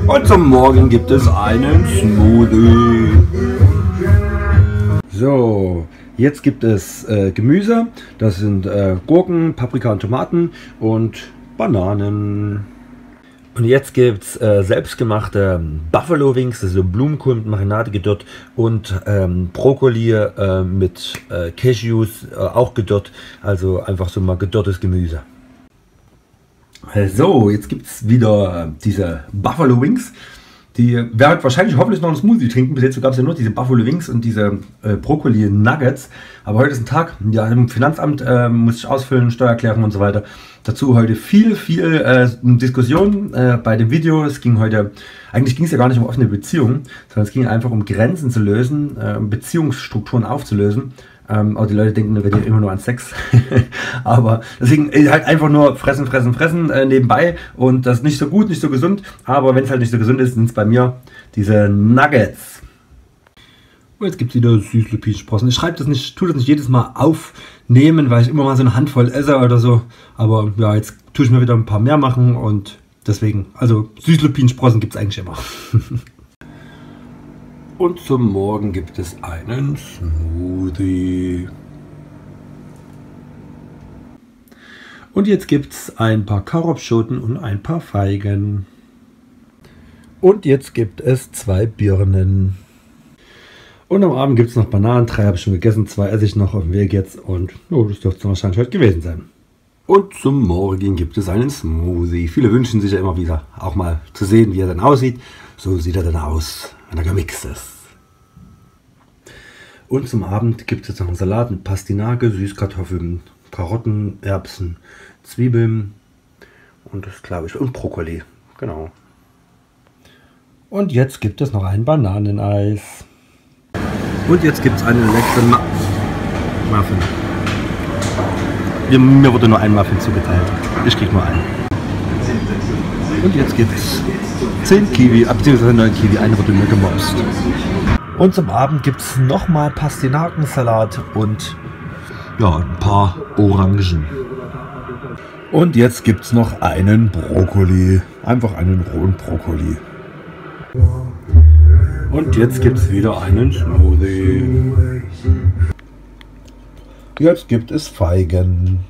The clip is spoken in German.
Und zum Morgen gibt es einen Smoothie. So, jetzt gibt es Gemüse. Das sind Gurken, Paprika und Tomaten und Bananen. Und jetzt gibt es selbstgemachte Buffalo Wings, also Blumenkohl mit Marinade gedörrt und Brokkoli mit Cashews auch gedörrt, also einfach so mal gedörrtes Gemüse. So, jetzt gibt es wieder diese Buffalo Wings. Die werden wahrscheinlich hoffentlich noch einen Smoothie trinken. Bis jetzt gab es ja nur diese Buffalo Wings und diese Brokkoli Nuggets. Aber heute ist ein Tag, ja, im Finanzamt muss ich ausfüllen, Steuererklärung und so weiter. Dazu heute viel Diskussion bei dem Video. Es ging heute, eigentlich ging es ja gar nicht um offene Beziehungen, sondern es ging einfach um Grenzen zu lösen, Beziehungsstrukturen aufzulösen. Aber die Leute denken, wir denken immer nur an Sex. Aber deswegen halt einfach nur fressen nebenbei. Und das ist nicht so gut, nicht so gesund. Aber wenn es halt nicht so gesund ist, sind es bei mir diese Nuggets. Und jetzt gibt es wieder Süßlupinensprossen. Ich tue das nicht jedes Mal aufnehmen, weil ich immer mal so eine Handvoll esse oder so. Aber ja, jetzt tue ich mir wieder ein paar mehr machen. Und deswegen, also Süßlupinensprossen gibt es eigentlich immer. Und zum Morgen gibt es einen Smoothie. Und jetzt gibt es ein paar Karotschoten und ein paar Feigen. Und jetzt gibt es 2 Birnen. Und am Abend gibt es noch Bananen. 3 habe ich schon gegessen, 2 esse ich noch auf dem Weg jetzt. Und oh, das dürfte wahrscheinlich heute gewesen sein. Und zum Morgen gibt es einen Smoothie. Viele wünschen sich ja immer wieder auch mal zu sehen, wie er dann aussieht. So sieht er dann aus, wenn er gemixt ist. Und zum Abend gibt es jetzt noch einen Salat mit Pastinake, Süßkartoffeln, Karotten, Erbsen, Zwiebeln und das glaube ich und Brokkoli. Genau. Und jetzt gibt es noch ein Bananeneis. Und jetzt gibt es einen leckeren Muffin. Mir wurde nur ein Muffin zugeteilt. Ich krieg nur einen. Und jetzt gibt es 10 Kiwi, bzw. 9 Kiwi, eine wurde mir gemobst. Und zum Abend gibt es nochmal Pastinakensalat und ja, ein paar Orangen. Und jetzt gibt es noch einen Brokkoli. Einfach einen rohen Brokkoli. Und jetzt gibt es wieder einen Smoothie. Jetzt gibt es Feigen.